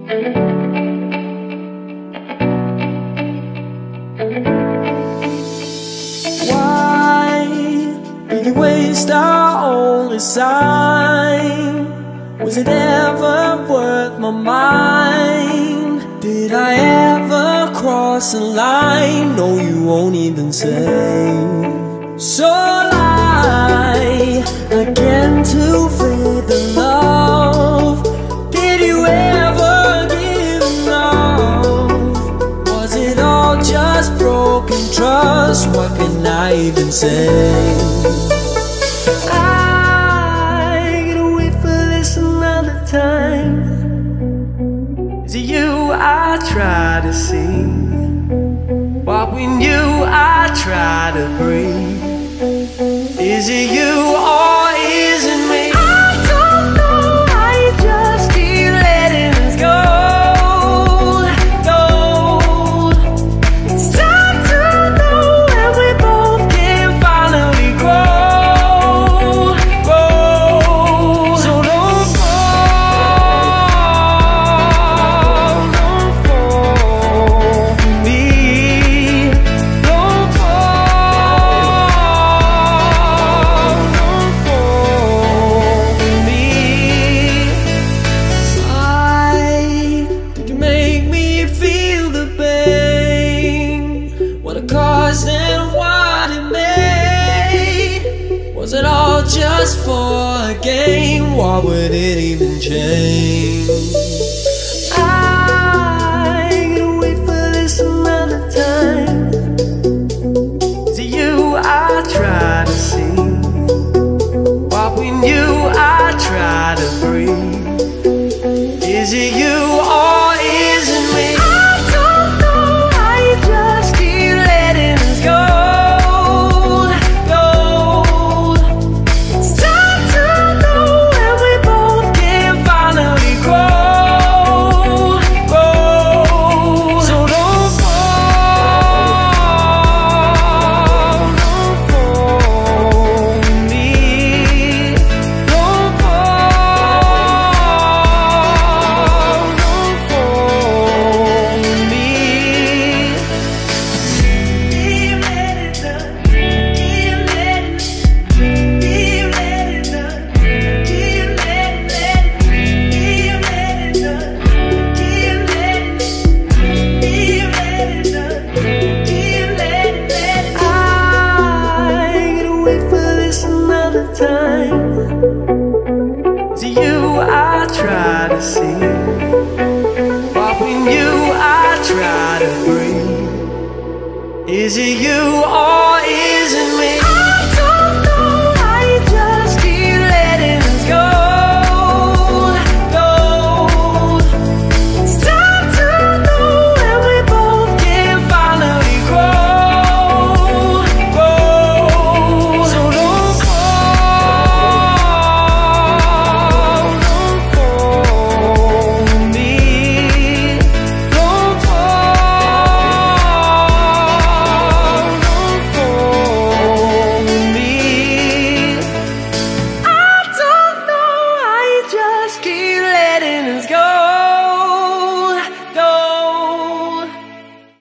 Why did you waste our only sign? Was it ever worth my mind? Did I ever cross a line? No, you won't even say. So lie again to faith and love. Did you ever give enough? Was it all just broken trust? What can I even say? I gotta wait for this another time. Is it you I try to see? What we knew I try to breathe. Is it you or is it me? I don't know, I just keep letting us go. It's time to know when we both can finally grow. So don't fall for me. Don't and what it made. Was it all just for a game? What would it even change? I gotta wait for this another time. Is it you I try to see? What we knew I try to breathe. Is it you or is it me? Time. Is it you I try to see? What we knew I try to breathe. Is it you or is it me?